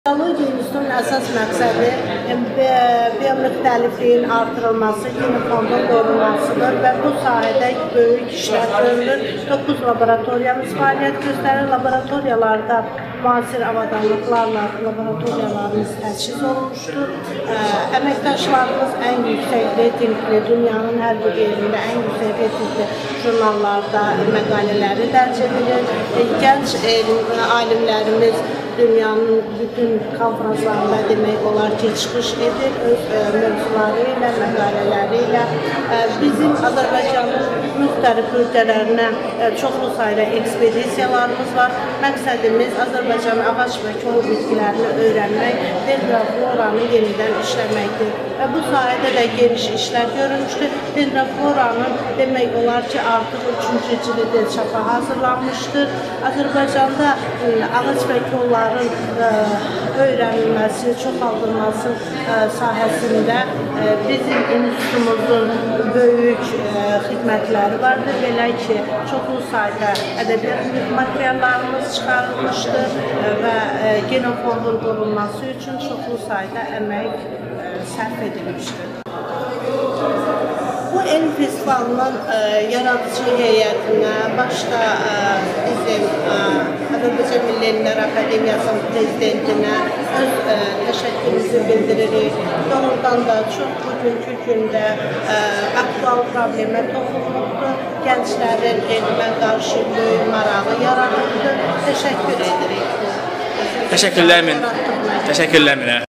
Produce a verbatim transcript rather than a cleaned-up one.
Geologiya İnstitutunun əsas məqsədi biomüxtəlifliyin artırılması, genofondun qorunmasıdır və bu sahədə böyük işlər görülür. doqquz laboratoriyamız fəaliyyət göstərir. Laboratoriyalarda müasir avadanlıqlarla laboratoriyalarımız təchiz olunmuşdur. Əməkdaşlarımız ən yüksək reytingli, dünyanın hər bir yerində ən yüksək reytingli jurnallarda məqalələri dərc edilir. Gənc alimlərimiz dünyanın bütün konferanslarında demək olar ki, çıxış edir öz mövzuları ilə, məqalələri ilə. Bizim Azərbaycanın müxtəlif bölgələrinə çoxlu sayda ekspedisiyalarımız var. Məqsədimiz Azərbaycanın ağac və kol bitkilərini öyrənmək, dendrofloranı yenidən işləməkdir. Və bu sahədə də geniş işlər görülmüşdür. Dendrofloranın demək olar ki, artıq üçüncü cildi çapa hazırlanmışdır. Azərbaycanda ağac və kolların öyrənilməsi, çoxaldılması sahəsində bizim institutumuzun böyük xidmətləri vardır. Belə ki, çoxlu sayda ədəbiyyat materiallarımız çıxarılmışdır və genofondun qorunması üçün çoxlu sayda əmək sərf edilmişdir. Bu elm festivalının yaradıcı heyətinə başda bizim Azərbaycan Milli Elmlər Akademiyasının prezidentinə öz təşəkkürümüzü bildiririk. Doğrudan da çox bugünkü gündə aktual problemə toxunmaqdır. Gənclərin elmə qarşı böyük marağı yaradıbdır. Təşəkkür edirik. Təşəkkürlər min. Təşəkkürlər minə.